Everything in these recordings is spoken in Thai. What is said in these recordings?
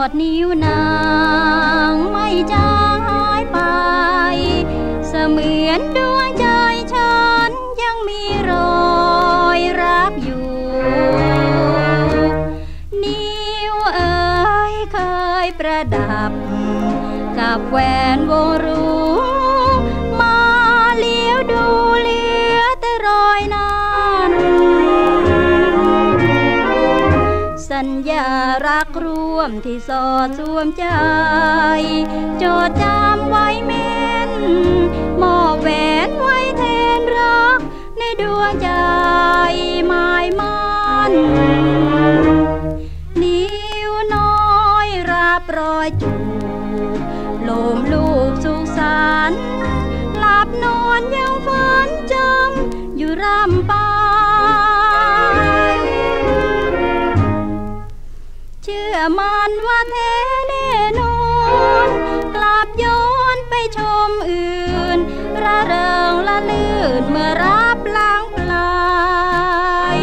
ดนิ้วนางไม่จางหายไปเสมือนดวงใจฉันยังมีรอยรักอยู่นิ้วเอ๋ยเคยประดับกับแหวนวงรูมาเลี้ยวดูเหลือแต่รอยนั้นสัญญารักร่วมที่สอดสวมใจจดจำไว้แม่นมอบแหวนไว้แทนรักในดวงใจหมายมั่นนิ้วน้อยรับรอยจูบโลมลูกสุขสันต์หลับนอนยังฝันจำอยู่ร่ำไปเชื่อมันว่าแท้แน่นอนกลับย้อนไปชมอื่นระเริงละลื่นเมื่อรับล้างปลาย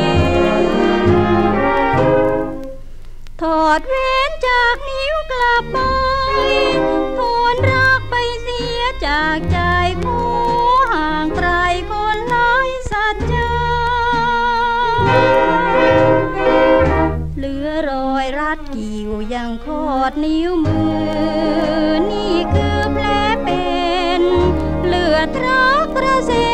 ถอดแหวนจากนิ้วกลับไปทนรักไปเสียจากใจคู่ห่างไกลคนหลายสัจจาเหลือรอยรัดกิ่วยังขอดนิ้วมือนี่คือแผลเป็นเลือดรักกระเซ็